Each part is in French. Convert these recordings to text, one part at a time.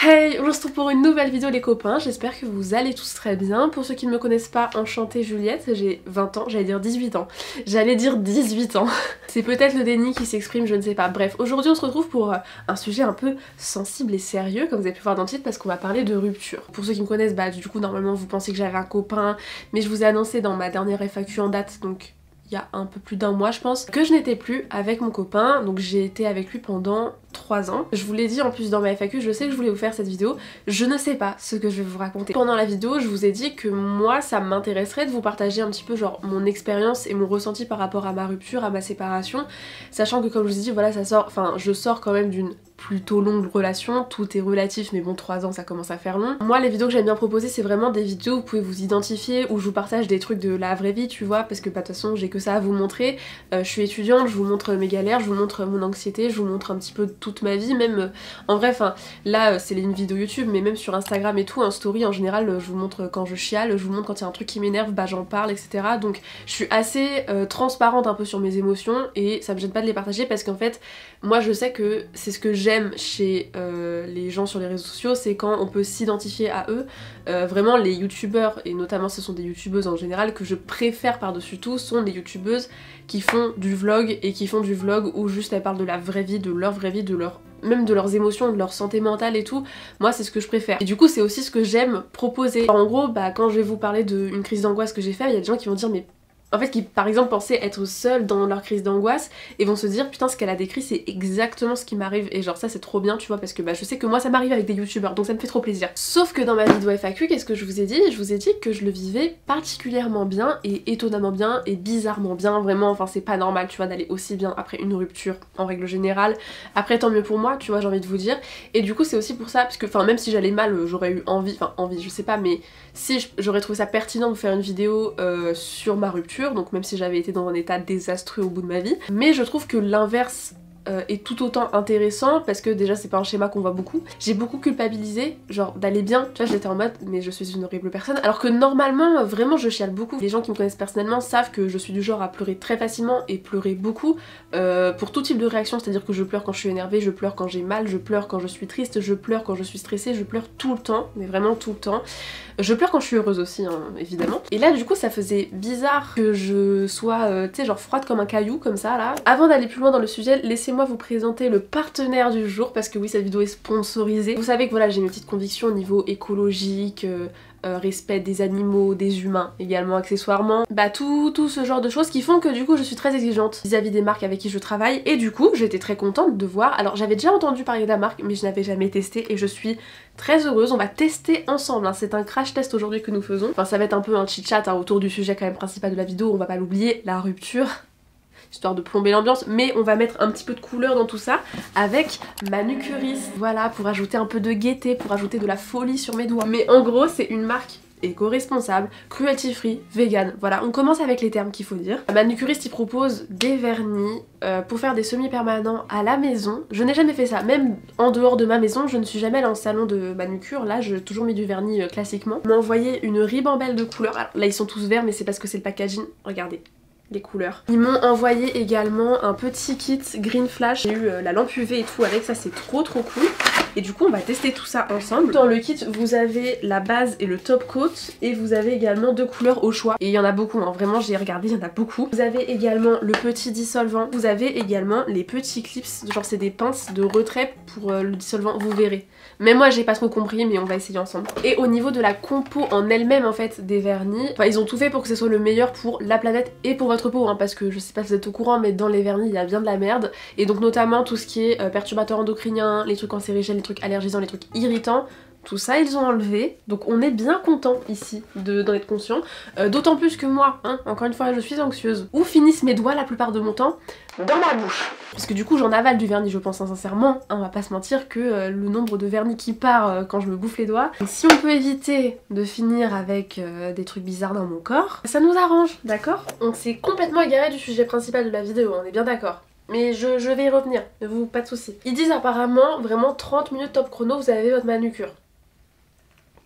Hey, on se retrouve pour une nouvelle vidéo les copains, j'espère que vous allez tous très bien. Pour ceux qui ne me connaissent pas, enchantée Juliette, j'ai 20 ans, j'allais dire 18 ans. J'allais dire 18 ans. C'est peut-être le déni qui s'exprime, je ne sais pas. Bref, aujourd'hui on se retrouve pour un sujet un peu sensible et sérieux, comme vous avez pu voir dans le titre, parce qu'on va parler de rupture. Pour ceux qui me connaissent, bah du coup normalement vous pensez que j'avais un copain, mais je vous ai annoncé dans ma dernière FAQ en date, donc il y a un peu plus d'un mois je pense, que je n'étais plus avec mon copain, donc j'ai été avec lui pendant 3 ans. Je vous l'ai dit en plus dans ma FAQ, je sais que je voulais vous faire cette vidéo, je ne sais pas ce que je vais vous raconter. Pendant la vidéo, je vous ai dit que moi ça m'intéresserait de vous partager un petit peu genre mon expérience et mon ressenti par rapport à ma rupture, à ma séparation, sachant que comme je vous ai dit, voilà, je sors quand même d'une plutôt longue relation, tout est relatif mais bon 3 ans ça commence à faire long. Moi les vidéos que j'aime bien proposer c'est vraiment des vidéos où vous pouvez vous identifier, où je vous partage des trucs de la vraie vie tu vois, parce que bah, de toute façon j'ai que ça à vous montrer, je suis étudiante, je vous montre mes galères, je vous montre mon anxiété, je vous montre un petit peu toute ma vie, même en vrai, enfin là c'est une vidéo YouTube mais même sur Instagram et tout, en story en général je vous montre quand je chiale, je vous montre quand il y a un truc qui m'énerve, bah j'en parle etc. Donc je suis assez transparente un peu sur mes émotions et ça me gêne pas de les partager parce qu'en fait moi je sais que c'est ce que j'aime chez les gens sur les réseaux sociaux, c'est quand on peut s'identifier à eux. Vraiment les youtubeurs, et notamment ce sont des youtubeuses en général que je préfère par-dessus tout, sont les youtubeuses qui font du vlog et qui font du vlog où juste elles parlent de la vraie vie, de leur vraie vie, même de leurs émotions, de leur santé mentale et tout. Moi c'est ce que je préfère. Et du coup c'est aussi ce que j'aime proposer. En gros bah quand je vais vous parler d'une crise d'angoisse que j'ai fait, il y a des gens qui vont dire mais en fait qui par exemple pensaient être seuls dans leur crise d'angoisse et vont se dire putain ce qu'elle a décrit c'est exactement ce qui m'arrive, et genre ça c'est trop bien tu vois, parce que bah je sais que moi ça m'arrive avec des youtubeurs donc ça me fait trop plaisir. Sauf que dans ma vidéo FAQ qu'est-ce que je vous ai dit? Je vous ai dit que je le vivais particulièrement bien et étonnamment bien et bizarrement bien, vraiment enfin c'est pas normal tu vois d'aller aussi bien après une rupture en règle générale. Après tant mieux pour moi tu vois, j'ai envie de vous dire, et du coup c'est aussi pour ça parce que enfin même si j'allais mal j'aurais eu envie je sais pas, mais si j'aurais trouvé ça pertinent de faire une vidéo sur ma rupture, donc même si j'avais été dans un état désastreux au bout de ma vie. Mais je trouve que l'inverse est tout autant intéressant parce que déjà c'est pas un schéma qu'on voit beaucoup. J'ai beaucoup culpabilisé, genre d'aller bien, tu vois, j'étais en mode mais je suis une horrible personne, alors que normalement vraiment je chiale beaucoup. Les gens qui me connaissent personnellement savent que je suis du genre à pleurer très facilement et pleurer beaucoup pour tout type de réaction, c'est à dire que je pleure quand je suis énervée, je pleure quand j'ai mal, je pleure quand je suis triste, je pleure quand je suis stressée, je pleure tout le temps, mais vraiment tout le temps. Je pleure quand je suis heureuse aussi hein, évidemment. Et là du coup ça faisait bizarre que je sois tu sais genre froide comme un caillou comme ça là. Avant d'aller plus loin dans le sujet, laissez-moi vous présenter le partenaire du jour parce que oui cette vidéo est sponsorisée. Vous savez que voilà j'ai mes petites convictions au niveau écologique, respect des animaux, des humains également accessoirement, bah tout ce genre de choses qui font que du coup je suis très exigeante vis-à-vis des marques avec qui je travaille, et du coup j'étais très contente de voir, alors j'avais déjà entendu parler de la marque mais je n'avais jamais testé et je suis très heureuse. On va tester ensemble hein. C'est un crash test aujourd'hui que nous faisons, enfin ça va être un peu un chit chat hein, autour du sujet quand même principal de la vidéo, on va pas l'oublier, la rupture, histoire de plomber l'ambiance, mais on va mettre un petit peu de couleur dans tout ça avec Manucuris, voilà, pour ajouter un peu de gaieté, pour ajouter de la folie sur mes doigts. Mais en gros c'est une marque éco-responsable, cruelty free, vegan, voilà, on commence avec les termes qu'il faut dire. Manucuris il propose des vernis pour faire des semi-permanents à la maison. Je n'ai jamais fait ça, même en dehors de ma maison, je ne suis jamais allée en salon de manucure, là j'ai toujours mis du vernis classiquement. On m'a envoyé une ribambelle de couleurs, alors là ils sont tous verts mais c'est parce que c'est le packaging, regardez les couleurs. Ils m'ont envoyé également un petit kit Green Flash, j'ai eu la lampe UV et tout avec, ça c'est trop cool. Et du coup on va tester tout ça ensemble. Dans le kit vous avez la base et le top coat, et vous avez également 2 couleurs au choix. Et il y en a beaucoup hein, vraiment j'ai regardé, il y en a beaucoup. Vous avez également le petit dissolvant, vous avez également les petits clips, genre c'est des pinces de retrait pour le dissolvant, vous verrez. Même moi j'ai pas trop compris mais on va essayer ensemble. Et au niveau de la compo en elle-même en fait des vernis, enfin ils ont tout fait pour que ce soit le meilleur pour la planète et pour votre peau hein, parce que je sais pas si vous êtes au courant mais dans les vernis il y a bien de la merde, et donc notamment tout ce qui est perturbateurs endocriniens, les trucs cancérigènes, les trucs allergisants, les trucs irritants, tout ça ils ont enlevé, donc on est bien content ici d'en être conscient, d'autant plus que moi, hein, encore une fois je suis anxieuse. Où finissent mes doigts la plupart de mon temps? Dans ma bouche. Parce que du coup j'en avale du vernis je pense hein, sincèrement, hein, on va pas se mentir que le nombre de vernis qui part quand je me bouffe les doigts. Et si on peut éviter de finir avec des trucs bizarres dans mon corps, ça nous arrange, d'accord? On s'est complètement égaré du sujet principal de la vidéo, on est bien d'accord. Mais je vais y revenir, vous, pas de soucis. Ils disent apparemment vraiment 30 minutes top chrono vous avez votre manucure.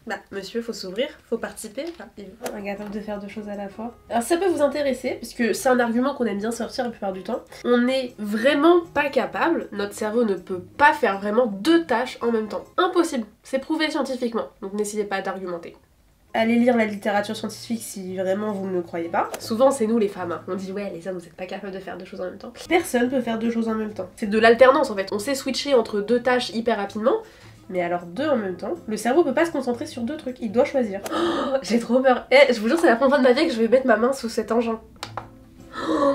Bah monsieur, faut s'ouvrir, faut participer, enfin, il est incapable de faire deux choses à la fois. Alors ça peut vous intéresser, puisque c'est un argument qu'on aime bien sortir la plupart du temps. On n'est vraiment pas capable, notre cerveau ne peut pas faire vraiment deux tâches en même temps. Impossible, c'est prouvé scientifiquement, donc n'essayez pas d'argumenter. Allez lire la littérature scientifique si vraiment vous ne le croyez pas. Souvent c'est nous les femmes, hein. On dit ouais les hommes vous êtes pas capables de faire deux choses en même temps. Personne peut faire deux choses en même temps. C'est de l'alternance en fait, on sait switcher entre deux tâches hyper rapidement. Mais alors deux en même temps, le cerveau peut pas se concentrer sur deux trucs, il doit choisir. Oh, j'ai trop peur. Eh, je vous jure c'est la première fois de ma vie que je vais mettre ma main sous cet engin. Oh.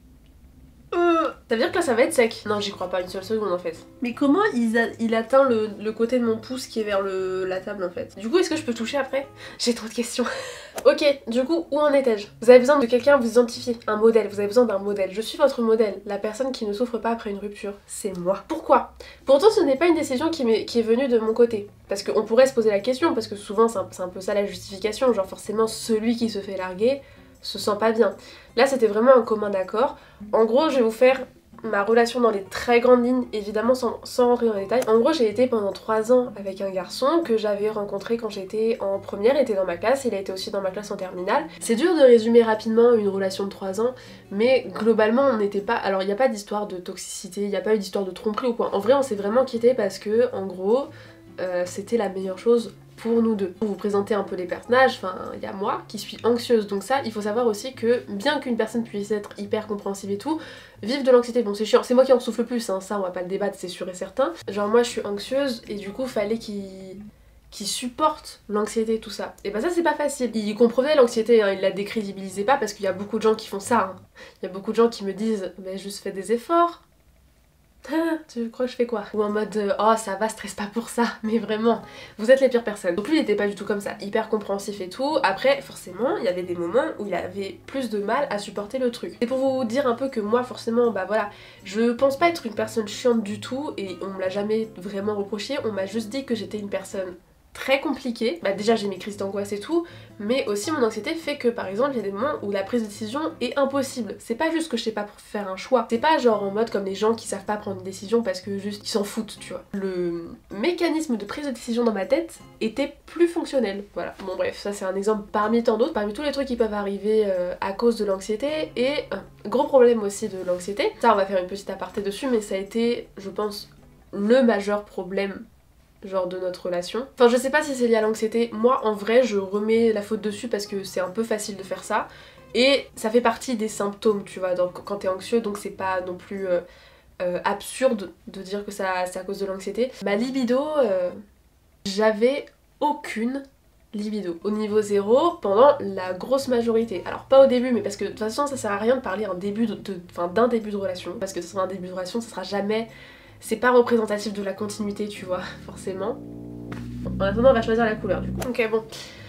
Ça veut dire que là ça va être sec. Non j'y crois pas une seule seconde en fait. Mais comment il atteint le côté de mon pouce qui est vers la table en fait? Du coup est-ce que je peux toucher après? J'ai trop de questions. Ok, du coup où en étais-je? Vous avez besoin de quelqu'un à vous identifier, un modèle, vous avez besoin d'un modèle. Je suis votre modèle, la personne qui ne souffre pas après une rupture, c'est moi. Pourquoi? Pourtant ce n'est pas une décision qui est venue de mon côté. Parce qu'on pourrait se poser la question, parce que souvent c'est un peu ça la justification, genre forcément celui qui se fait larguer se sent pas bien. Là c'était vraiment un commun accord. En gros je vais vous faire ma relation dans les très grandes lignes, évidemment sans rentrer dans les détails. En gros j'ai été pendant 3 ans avec un garçon que j'avais rencontré quand j'étais en première, il était dans ma classe, il a été aussi dans ma classe en terminale. C'est dur de résumer rapidement une relation de 3 ans, mais globalement on n'était pas... Alors il n'y a pas d'histoire de toxicité, il n'y a pas eu d'histoire de tromperie ou quoi. En vrai on s'est vraiment quittés parce que en gros c'était la meilleure chose pour nous deux. Pour vous présenter un peu les personnages, enfin il y a moi qui suis anxieuse, donc ça il faut savoir aussi que bien qu'une personne puisse être hyper compréhensive et tout, vivre de l'anxiété, bon c'est chiant, c'est moi qui en souffle le plus, hein, ça on va pas le débattre, c'est sûr et certain. Genre moi je suis anxieuse et du coup fallait qu'il supporte l'anxiété, tout ça. Et bah ça c'est pas facile. Il comprenait l'anxiété, hein, il la décrédibilisait pas parce qu'il y a beaucoup de gens qui font ça. Hein. Il y a beaucoup de gens qui me disent mais juste fais des efforts. Ah, tu crois que je fais quoi? Ou en mode oh ça va, stresse pas pour ça, mais vraiment, vous êtes les pires personnes. Donc lui il était pas du tout comme ça, hyper compréhensif et tout. Après forcément il y avait des moments où il avait plus de mal à supporter le truc. Et pour vous dire un peu que moi forcément bah voilà, je pense pas être une personne chiante du tout et on me l'a jamais vraiment reproché, on m'a juste dit que j'étais une personne très compliqué. Bah déjà j'ai mes crises d'angoisse et tout, mais aussi mon anxiété fait que par exemple il y a des moments où la prise de décision est impossible. C'est pas juste que je sais pas faire un choix, c'est pas genre en mode comme les gens qui savent pas prendre une décision parce que juste ils s'en foutent, tu vois. Le mécanisme de prise de décision dans ma tête était plus fonctionnel, voilà. Bon bref, ça c'est un exemple parmi tant d'autres, parmi tous les trucs qui peuvent arriver à cause de l'anxiété. Et gros problème aussi de l'anxiété, ça on va faire une petite aparté dessus, mais ça a été je pense le majeur problème genre de notre relation. Enfin je sais pas si c'est lié à l'anxiété, moi en vrai je remets la faute dessus parce que c'est un peu facile de faire ça et ça fait partie des symptômes tu vois, donc quand t'es anxieux donc c'est pas non plus absurde de dire que c'est à cause de l'anxiété. Ma libido, j'avais aucune libido au niveau 0 pendant la grosse majorité. Alors pas au début mais parce que de toute façon ça sert à rien de parler d'un début de relation parce que ce sera un début de relation, ça sera jamais... C'est pas représentatif de la continuité, tu vois, forcément. Bon, en attendant, on va choisir la couleur du coup. Ok, bon.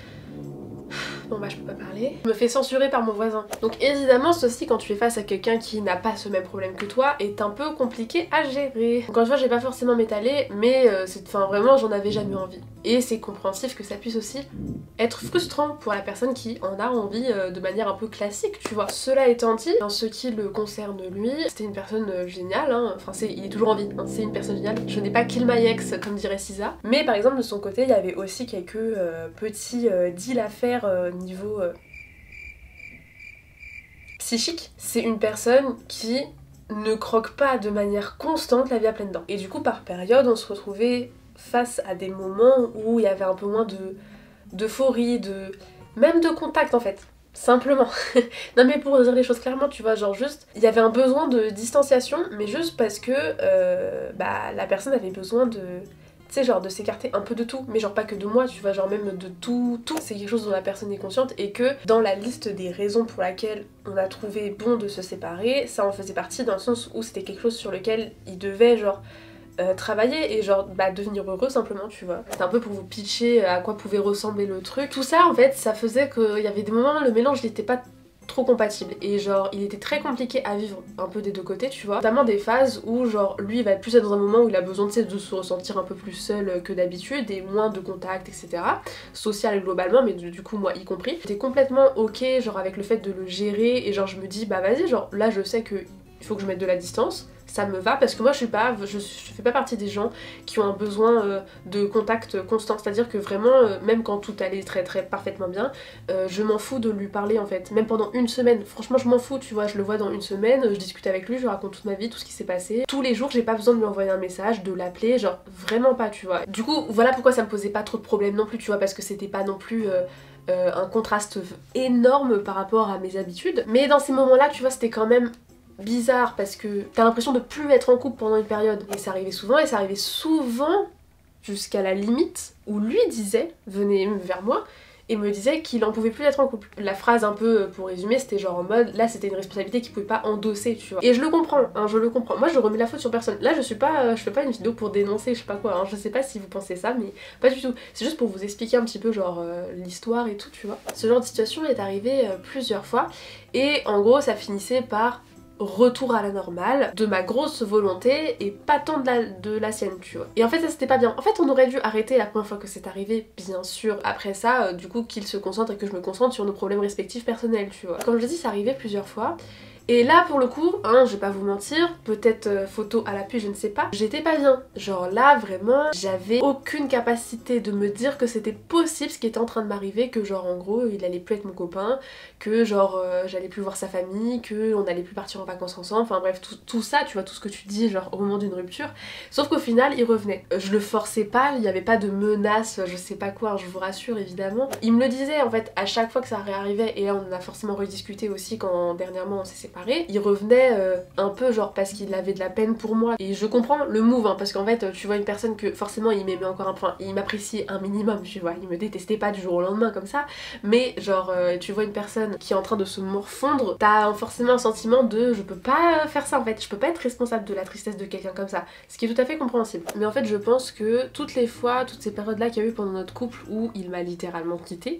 Bon bah je peux pas parler. Je me fais censurer par mon voisin. Donc évidemment ceci quand tu es face à quelqu'un qui n'a pas ce même problème que toi est un peu compliqué à gérer. Encore une fois j'ai pas forcément m'étaler mais vraiment j'en avais jamais envie. Et c'est compréhensif que ça puisse aussi être frustrant pour la personne qui en a envie de manière un peu classique tu vois. Cela étant dit, en ce qui le concerne lui, c'était une personne géniale, hein. Enfin il est toujours en vie, hein. C'est une personne géniale. Je n'ai pas kill my ex comme dirait Cisa. Mais par exemple de son côté il y avait aussi quelques petits deals à faire niveau psychique. C'est une personne qui ne croque pas de manière constante la vie à pleines dents. Et du coup par période on se retrouvait face à des moments où il y avait un peu moins d'euphorie, même de contact en fait. Simplement. Non mais pour dire les choses clairement, tu vois, genre juste, il y avait un besoin de distanciation, mais juste parce que la personne avait besoin de... Tu sais, genre de s'écarter un peu de tout, mais genre pas que de moi, tu vois, genre même de tout. C'est quelque chose dont la personne est consciente et que dans la liste des raisons pour laquelle on a trouvé bon de se séparer, ça en faisait partie dans le sens où c'était quelque chose sur lequel il devait genre travailler et genre devenir heureux simplement tu vois. C'est un peu pour vous pitcher à quoi pouvait ressembler le truc. Tout ça en fait ça faisait qu'il y avait des moments le mélange n'était pas trop compatible et genre il était très compliqué à vivre un peu des deux côtés tu vois. Notamment des phases où genre lui il va plus être dans un moment où il a besoin de se ressentir un peu plus seul que d'habitude et moins de contact etc. Social globalement mais du coup moi y compris. J'étais complètement ok genre avec le fait de le gérer et genre je me dis bah vas-y genre là je sais que il faut que je mette de la distance. ça me va parce que moi je fais pas partie des gens qui ont un besoin de contact constant, c'est-à-dire que vraiment même quand tout allait très très parfaitement bien, je m'en fous de lui parler en fait, même pendant une semaine, franchement je m'en fous, tu vois, je le vois dans une semaine, je discute avec lui, je lui raconte toute ma vie, tout ce qui s'est passé, tous les jours j'ai pas besoin de lui envoyer un message, de l'appeler, genre vraiment pas, tu vois. Du coup voilà pourquoi ça me posait pas trop de problèmes non plus, tu vois, parce que c'était pas non plus un contraste énorme par rapport à mes habitudes, mais dans ces moments-là, tu vois, c'était quand même bizarre parce que t'as l'impression de plus être en couple pendant une période. Et ça arrivait souvent jusqu'à la limite où lui disait, venait vers moi et me disait qu'il en pouvait plus d'être en couple. La phrase un peu pour résumer c'était genre en mode là c'était une responsabilité qu'il pouvait pas endosser, tu vois. Et je le comprends, hein, je le comprends. Moi je remets la faute sur personne. Là je suis pas, je fais pas une vidéo pour dénoncer je sais pas quoi, hein. Je sais pas si vous pensez ça mais pas du tout. C'est juste pour vous expliquer un petit peu genre l'histoire et tout, tu vois. Ce genre de situation est arrivé plusieurs fois et en gros ça finissait par retour à la normale, de ma grosse volonté et pas tant de la sienne, tu vois. Et en fait ça c'était pas bien. En fait on aurait dû arrêter la première fois que c'est arrivé, bien sûr. Après ça, du coup qu'il se concentre et que je me concentre sur nos problèmes respectifs personnels, tu vois. Comme je dis, c'est arrivé plusieurs fois. Et là pour le coup, hein, je vais pas vous mentir, peut-être photo à l'appui, je ne sais pas, j'étais pas bien. Genre là vraiment, j'avais aucune capacité de me dire que c'était possible ce qui était en train de m'arriver, que genre en gros il allait plus être mon copain, que genre j'allais plus voir sa famille, que on allait plus partir en vacances ensemble, enfin bref tout ça, tu vois, tout ce que tu dis genre au moment d'une rupture. Sauf qu'au final il revenait. Je le forçais pas, il y avait pas de menace, je sais pas quoi, hein, je vous rassure évidemment. Il me le disait en fait à chaque fois que ça réarrivait, et là on en a forcément rediscuté aussi quand dernièrement on s'est séparés. Il revenait un peu genre parce qu'il avait de la peine pour moi. Et je comprends le move, hein, parce qu'en fait tu vois une personne que forcément il m'aimait encore un point, il m'appréciait un minimum, tu vois, il me détestait pas du jour au lendemain comme ça, mais genre tu vois une personne qui est en train de se morfondre, t'as forcément un sentiment de je peux pas faire ça en fait, je peux pas être responsable de la tristesse de quelqu'un comme ça, ce qui est tout à fait compréhensible. Mais en fait je pense que toutes les fois, toutes ces périodes là qu'il y a eu pendant notre couple où il m'a littéralement quittée,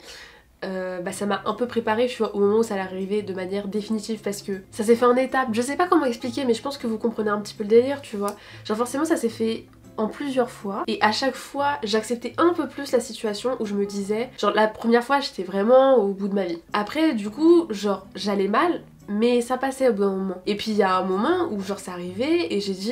bah ça m'a un peu préparée, tu vois, au moment où ça allait arriver de manière définitive, parce que ça s'est fait en étapes. Je sais pas comment expliquer, mais je pense que vous comprenez un petit peu le délire, tu vois. Genre forcément ça s'est fait en plusieurs fois, et à chaque fois j'acceptais un peu plus la situation, où je me disais, genre la première fois j'étais vraiment au bout de ma vie. Après du coup genre j'allais mal, mais ça passait au bout d'un moment. Et puis il y a un moment où genre ça arrivait et j'ai dit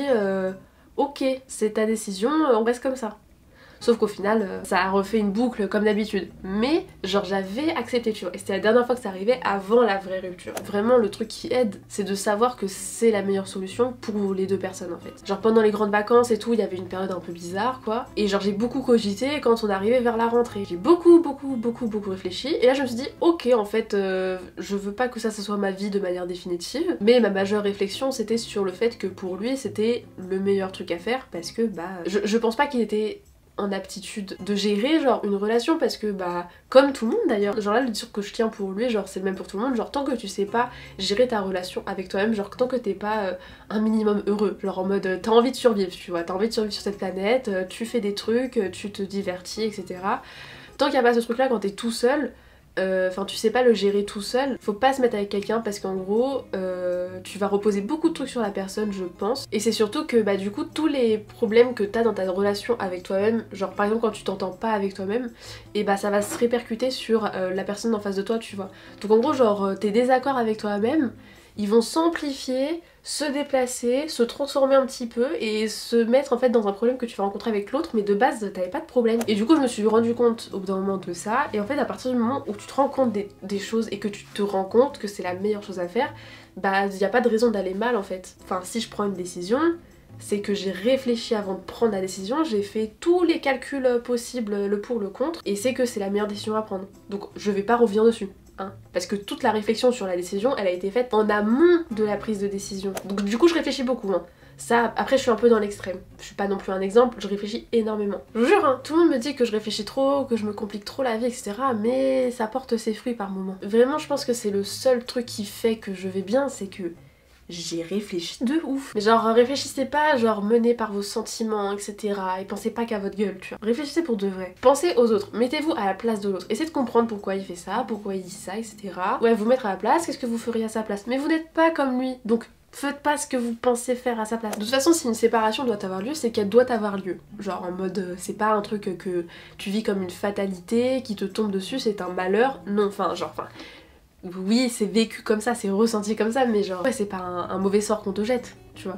ok c'est ta décision, on reste comme ça. Sauf qu'au final, ça a refait une boucle comme d'habitude. Mais genre j'avais accepté, tu vois. Et c'était la dernière fois que ça arrivait avant la vraie rupture. Vraiment le truc qui aide, c'est de savoir que c'est la meilleure solution pour les deux personnes en fait. Genre pendant les grandes vacances et tout, il y avait une période un peu bizarre quoi. Et genre j'ai beaucoup cogité quand on arrivait vers la rentrée. J'ai beaucoup réfléchi. Et là je me suis dit ok en fait je veux pas que ça soit ma vie de manière définitive. Mais ma majeure réflexion c'était sur le fait que pour lui c'était le meilleur truc à faire. Parce que bah je pense pas qu'il était en aptitude de gérer genre une relation, parce que bah comme tout le monde d'ailleurs, genre là le discours que je tiens pour lui genre c'est le même pour tout le monde, genre tant que tu sais pas gérer ta relation avec toi-même, genre tant que t'es pas un minimum heureux, genre en mode t'as envie de survivre, tu vois, t'as envie de survivre sur cette planète, tu fais des trucs, tu te divertis etc. Tant qu'il y a pas ce truc là quand t'es tout seul, enfin tu sais pas le gérer tout seul, faut pas se mettre avec quelqu'un parce qu'en gros tu vas reposer beaucoup de trucs sur la personne je pense, et c'est surtout que bah du coup tous les problèmes que t'as dans ta relation avec toi-même, genre par exemple quand tu t'entends pas avec toi-même, et bah ça va se répercuter sur la personne en face de toi, tu vois. Donc en gros genre tes désaccords avec toi-même ils vont s'amplifier, se déplacer, se transformer un petit peu et se mettre en fait dans un problème que tu vas rencontrer avec l'autre, mais de base t'avais pas de problème. Et du coup je me suis rendu compte au bout d'un moment de ça, et en fait à partir du moment où tu te rends compte des choses et que tu te rends compte que c'est la meilleure chose à faire, bah y a pas de raison d'aller mal en fait. Enfin si je prends une décision, c'est que j'ai réfléchi avant de prendre la décision, j'ai fait tous les calculs possibles, le pour, le contre, et c'est que c'est la meilleure décision à prendre. Donc je vais pas revenir dessus. Hein, parce que toute la réflexion sur la décision elle a été faite en amont de la prise de décision, donc du coup je réfléchis beaucoup hein. Ça après je suis un peu dans l'extrême, je suis pas non plus un exemple, je réfléchis énormément, je vous jure hein. Tout le monde me dit que je réfléchis trop, que je me complique trop la vie etc, mais ça porte ses fruits par moments. Vraiment je pense que c'est le seul truc qui fait que je vais bien, c'est que j'ai réfléchi de ouf. Mais genre réfléchissez pas genre mené par vos sentiments etc, et pensez pas qu'à votre gueule tu vois. Réfléchissez pour de vrai. Pensez aux autres, mettez-vous à la place de l'autre. Essayez de comprendre pourquoi il fait ça, pourquoi il dit ça etc. Ouais, vous mettre à la place, qu'est-ce que vous feriez à sa place. Mais vous n'êtes pas comme lui, donc faites pas ce que vous pensez faire à sa place. De toute façon si une séparation doit avoir lieu, c'est qu'elle doit avoir lieu. Genre en mode c'est pas un truc que tu vis comme une fatalité qui te tombe dessus, c'est un malheur. Non, enfin genre oui c'est vécu comme ça, c'est ressenti comme ça, mais genre ouais c'est pas un mauvais sort qu'on te jette, tu vois.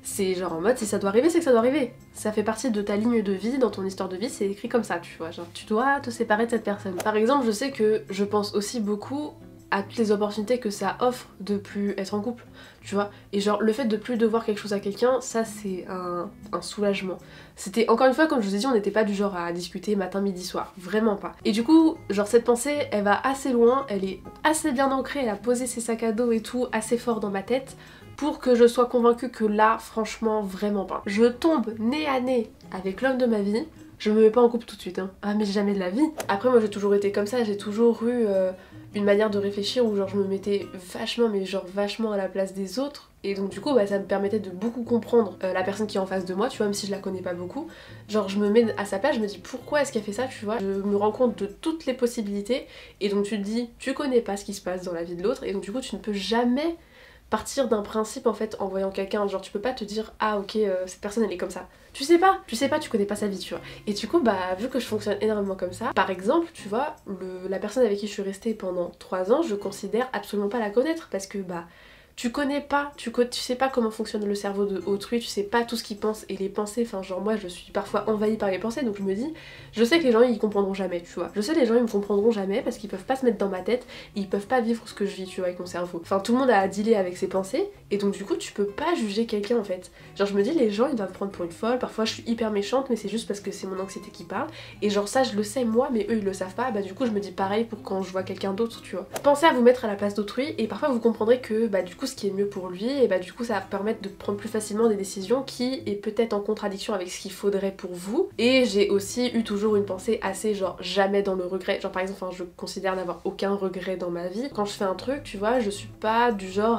C'est genre en mode si ça doit arriver, c'est que ça doit arriver. Ça fait partie de ta ligne de vie, dans ton histoire de vie, c'est écrit comme ça, tu vois. Genre tu dois te séparer de cette personne. Par exemple, je sais que je pense aussi beaucoup à toutes les opportunités que ça offre de plus être en couple, tu vois. Et genre le fait de plus devoir quelque chose à quelqu'un, ça c'est un soulagement. C'était encore une fois, comme je vous ai dit, on n'était pas du genre à discuter matin, midi, soir, vraiment pas. Et du coup, genre cette pensée, elle va assez loin, elle est assez bien ancrée, elle a posé ses sacs à dos et tout assez fort dans ma tête pour que je sois convaincue que là, franchement, vraiment pas. Je tombe nez à nez avec l'homme de ma vie, je me mets pas en couple tout de suite, hein. Ah mais jamais de la vie. Après moi j'ai toujours été comme ça, j'ai toujours eu une manière de réfléchir où genre je me mettais vachement, mais genre vachement à la place des autres. Et donc du coup bah, ça me permettait de beaucoup comprendre la personne qui est en face de moi, tu vois, même si je la connais pas beaucoup. Genre je me mets à sa place, je me dis pourquoi est-ce qu'elle fait ça, tu vois. Je me rends compte de toutes les possibilités et donc tu te dis tu connais pas ce qui se passe dans la vie de l'autre et donc du coup tu ne peux jamais partir d'un principe en fait en voyant quelqu'un, genre tu peux pas te dire ah ok cette personne elle est comme ça. Tu sais pas, tu connais pas sa vie, tu vois. Et du coup bah vu que je fonctionne énormément comme ça, par exemple tu vois, la personne avec qui je suis restée pendant 3 ans, je considère absolument pas la connaître parce que bah tu connais pas, tu sais pas comment fonctionne le cerveau de autrui, tu sais pas tout ce qu'il pense et les pensées, enfin genre moi je suis parfois envahie par les pensées donc je me dis, je sais que les gens ils comprendront jamais, tu vois. Je sais que les gens ils me comprendront jamais parce qu'ils peuvent pas se mettre dans ma tête, ils peuvent pas vivre ce que je vis, tu vois, avec mon cerveau. Enfin tout le monde a à dealer avec ses pensées et donc du coup tu peux pas juger quelqu'un en fait. Genre je me dis les gens ils doivent me prendre pour une folle, parfois je suis hyper méchante mais c'est juste parce que c'est mon anxiété qui parle et genre ça je le sais moi mais eux ils le savent pas, bah du coup je me dis pareil pour quand je vois quelqu'un d'autre, tu vois. Pensez à vous mettre à la place d'autrui et parfois vous comprendrez que bah du coup ce qui est mieux pour lui et bah du coup ça va permettre de prendre plus facilement des décisions qui est peut-être en contradiction avec ce qu'il faudrait pour vous. Et j'ai aussi eu toujours une pensée assez genre jamais dans le regret, genre par exemple enfin, je considère n'avoir aucun regret dans ma vie. Quand je fais un truc tu vois je suis pas du genre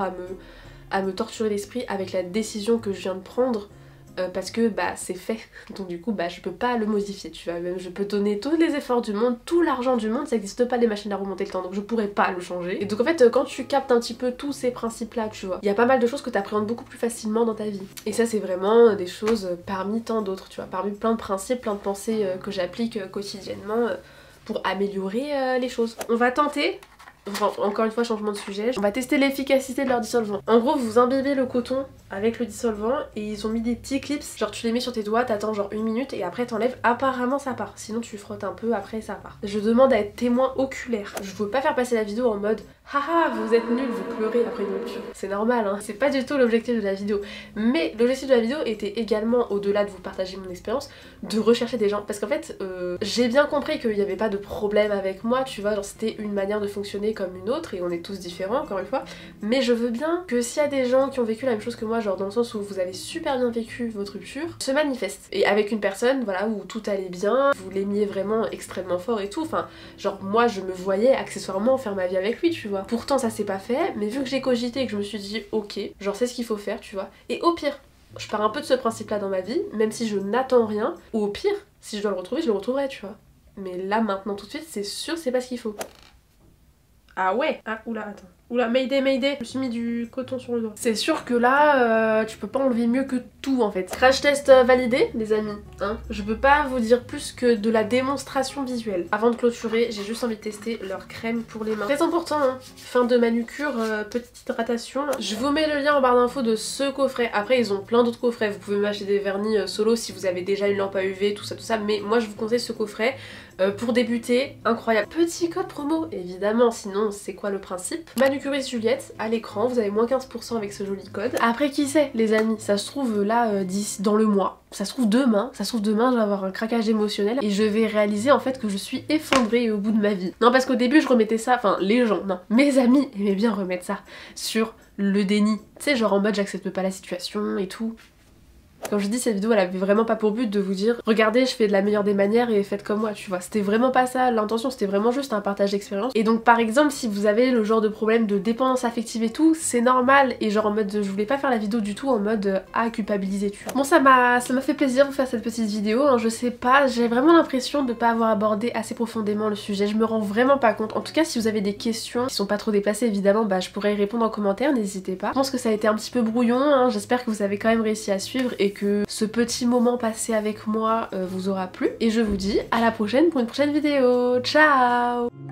à me torturer l'esprit avec la décision que je viens de prendre parce que bah c'est fait, donc du coup bah je peux pas le modifier, tu vois, même je peux donner tous les efforts du monde, tout l'argent du monde, ça existe pas les machines à remonter le temps, donc je pourrais pas le changer. Et donc en fait quand tu captes un petit peu tous ces principes là, tu vois, il y a pas mal de choses que t'appréhendes beaucoup plus facilement dans ta vie. Et ça c'est vraiment des choses parmi tant d'autres, tu vois, parmi plein de principes, plein de pensées que j'applique quotidiennement pour améliorer les choses. On va tenter. Enfin, encore une fois, changement de sujet. On va tester l'efficacité de leur dissolvant. En gros, vous imbibez le coton avec le dissolvant et ils ont mis des petits clips. Genre, tu les mets sur tes doigts, t'attends genre 1 minute et après t'enlèves. Apparemment, ça part. Sinon, tu frottes un peu, après ça part. Je demande à être témoin oculaire. Je veux pas faire passer la vidéo en mode haha, vous êtes nuls, vous pleurez après une rupture. C'est normal, hein. C'est pas du tout l'objectif de la vidéo. Mais l'objectif de la vidéo était également, au-delà de vous partager mon expérience, de rechercher des gens. Parce qu'en fait, j'ai bien compris qu'il n'y avait pas de problème avec moi, tu vois. Genre, c'était une manière de fonctionner comme une autre et on est tous différents encore une fois, mais je veux bien que s'il y a des gens qui ont vécu la même chose que moi, genre dans le sens où vous avez super bien vécu votre rupture, se manifeste et avec une personne voilà où tout allait bien, vous l'aimiez vraiment extrêmement fort et tout, enfin genre moi je me voyais accessoirement faire ma vie avec lui, tu vois. Pourtant ça s'est pas fait, mais vu que j'ai cogité et que je me suis dit ok, genre c'est ce qu'il faut faire, tu vois, et au pire je pars un peu de ce principe là dans ma vie, même si je n'attends rien, ou au pire si je dois le retrouver je le retrouverai, tu vois, mais là maintenant tout de suite c'est sûr c'est pas ce qu'il faut. Ah ouais. Ah oula attends. Oula mayday mayday. Je me suis mis du coton sur le doigt. C'est sûr que là tu peux pas enlever mieux que tout en fait. Crash test validé les amis, hein. Je peux pas vous dire plus que de la démonstration visuelle. Avant de clôturer j'ai juste envie de tester leur crème pour les mains. Très important hein. Fin de manucure, petite hydratation. Je vous mets le lien en barre d'infos de ce coffret. Après ils ont plein d'autres coffrets. Vous pouvez m'acheter des vernis solo si vous avez déjà une lampe à UV, tout ça. Mais moi je vous conseille ce coffret. Pour débuter, incroyable. Petit code promo, évidemment, sinon c'est quoi le principe? Manucuriste Juliette, à l'écran, vous avez moins 15% avec ce joli code. Après qui sait les amis, ça se trouve là d'ici dans le mois, ça se trouve demain je vais avoir un craquage émotionnel et je vais réaliser en fait que je suis effondrée au bout de ma vie. Non parce qu'au début je remettais ça, enfin les gens, non, mes amis aimaient bien remettre ça sur le déni. Tu sais genre en mode j'accepte pas la situation et tout. Comme je dis, cette vidéo elle avait vraiment pas pour but de vous dire regardez je fais de la meilleure des manières et faites comme moi, tu vois, c'était vraiment pas ça l'intention, c'était vraiment juste un partage d'expérience. Et donc par exemple si vous avez le genre de problème de dépendance affective et tout, c'est normal et genre en mode je voulais pas faire la vidéo du tout en mode à culpabiliser, tu vois. Bon ça m'a fait plaisir de vous faire cette petite vidéo, hein, je sais pas, j'ai vraiment l'impression de pas avoir abordé assez profondément le sujet, je me rends vraiment pas compte. En tout cas si vous avez des questions qui sont pas trop déplacées évidemment bah je pourrais y répondre en commentaire, n'hésitez pas. Je pense que ça a été un petit peu brouillon, hein, j'espère que vous avez quand même réussi à suivre et que ce petit moment passé avec moi vous aura plu. Et je vous dis à la prochaine pour une prochaine vidéo. Ciao!